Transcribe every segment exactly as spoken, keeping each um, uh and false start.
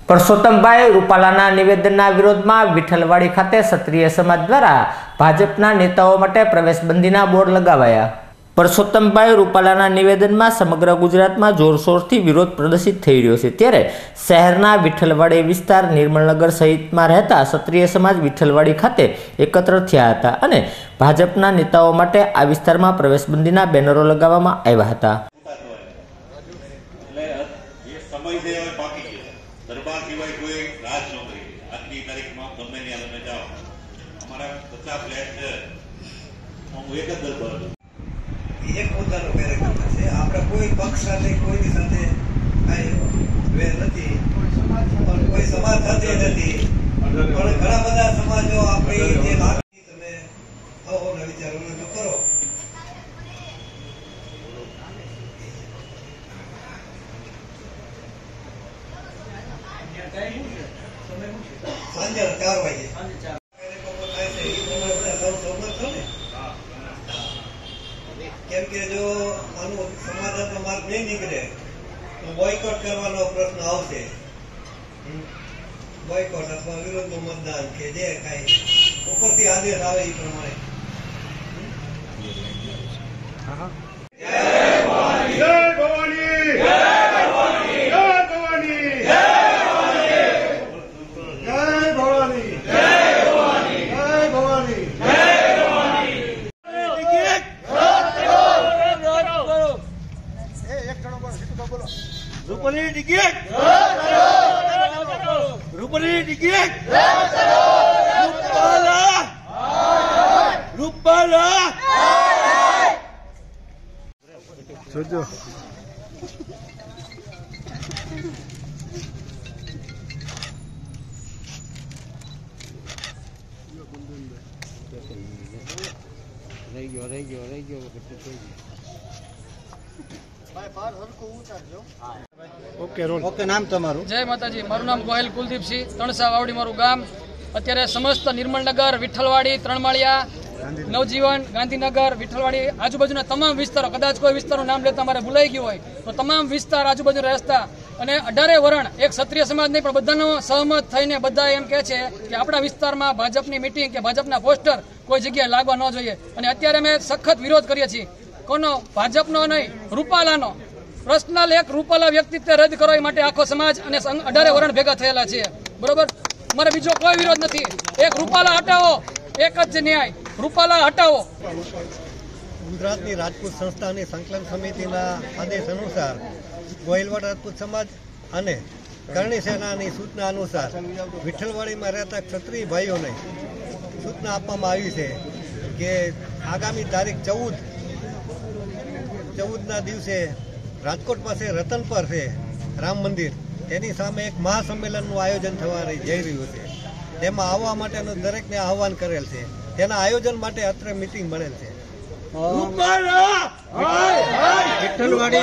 પરસોત્તમભાઈ રૂપાલાના નિવેદનના વિરોધમાં વિઠ્ઠલવાડી ખાતે ક્ષત્રિય સમાજ દ્વારા ભાજપના નેતાઓ માટે પ્રવેશબંધીના બોર્ડ લગાવાયા। પરસોત્તમભાઈ રૂપાલાના નિવેદનમાં સમગ્ર ગુજરાતમાં જોરશોરથી વિરોધ પ્રદર્શિત થઈ રહ્યો છે, ત્યારે શહેરના વિઠ્ઠલવાડી વિસ્તાર, નિર્મલનગર સહિતમાં રહેતા ક્ષત્રિય સમાજ વિઠ્ઠલવાડી ખાતે એકત્ર થયા હતા અને ભાજપના નેતાઓ માટે આ વિસ્તારમાં પ્રવેશબંધીના બેનરો લગાવવામાં આવ્યા હતા। दरबार सिवाय कोई राज नौकरी आज की तारीख में गमे नहीं आने में जाओ हमारा पचास फ्लैट है हम एक दरबार एक मुद्दा नो मेरे करना है आपका कोई पक्ष साथे कोई भी साथे आई वे નથી और कोई समाज साथे નથી और घણા બધા સમાજો આપણી જે લાગણી તમે આવો ને વિચારો તો કરો। सांजे चार वागे केम के जो मानो समाधान तो मार्ग नहीं निकले तो बॉयकॉट करवानो प्रश्न आवशे। बॉयकॉट अथवा विरोध નું मतदान के जे काई ઉપરથી આદેશ આવે એ પ્રમાણે। જય ભવાની જય ભવાની જય ભવાની જય ભવાની જય रूपाली टिकट रूपाली टिकट रूपाला रूपाला सोचो रही गयो रही गयो रही गयो ओके रोल ओके नाम तमारू जय माताजी मारू नाम गोहिल कुलदीप सिंह तणसा वावड़ी मारू गाम अत्यारे समस्त निर्मलनगर विठ्ठलवाड़ी त्रणमाळिया नवजीवन गांधीनगर विठ्ठलवाड़ी आजूबाजूना तमाम विस्तारों कदाच कोई विस्तारों नाम लेता मारे भूलाई गयुं होय तो तमाम विस्तार आजूबाजू रस्ता अने अठारे वरण एक क्षत्रिय समाज नहीं पण बधानो सहमत थईने बधा एम कहे छे के आपणा विस्तारमां भाजपनी मीटिंग के भाजपना पोस्टर कोई जग्याए लागवा न जोईए अने अत्यारे अमे सखत विरोध करीए छीए। कोनो भाजपनो नहीं रूपालानो पर्सनल एक रूपाला व्यक्तित्व रद्द करवा माटे आखो समाज अने अठारे वरण भेगा थयेला छे। बरोबर मारे बीजो कोई विरोध नहीं। एक रूपाला हटावो एक ज न्याय रूपाला हटावो। गुजरातनी राजपूत संस्थानी संकलन समितिना आदेश अनुसार गोहिलवाड़ राजपूत समाज अने करणी सेनानी सूचना अनुसार विठ्ठलवाड़ी में रहता क्षत्रिय भाईओने सूचना आपवामां आवी छे के आगामी तारीख चौदह चौदह ना दिवसे राजकोट पासे रतन पर है राम मंदिर तेनी सामे एक महासम्मेलनનું आयोजन થવા જઈ રહ્યું છે। તેમાં આવવા માટેનું દરેકને આહવાન કરેલ છે। તેના આયોજન માટે અત્રે મીટિંગ મળેલ છે। રૂપાલા હાય હાય વિઠ્ઠલવાડી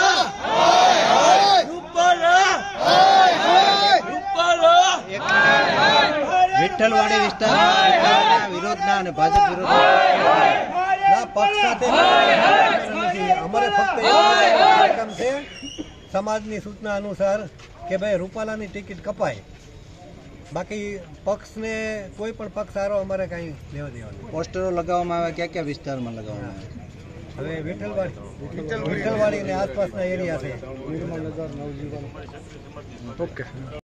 રૂપાલા હાય હાય રૂપાલા વિઠ્ઠલવાડી વિસ્તારના વિરોધના અને ભાજપ વિરોધના પક્ષ સાથે અમારે ફક્ત એક છે સમાજની સૂચના અનુસાર કે ભાઈ રૂપાલાની ટિકિટ કપાય, બાકી પક્ષને કોઈ પણ પક્ષ સારો અમારે કાંઈ લેવા દેવાનું। પોસ્ટરો લગાવવામાં આવે ક્યાં ક્યાં વિસ્તારમાં લગાવવામાં આવે? હવે વિઠ્ઠલવાડી વિઠ્ઠલવાડી અને આસપાસના એરિયા છે। ઓકે।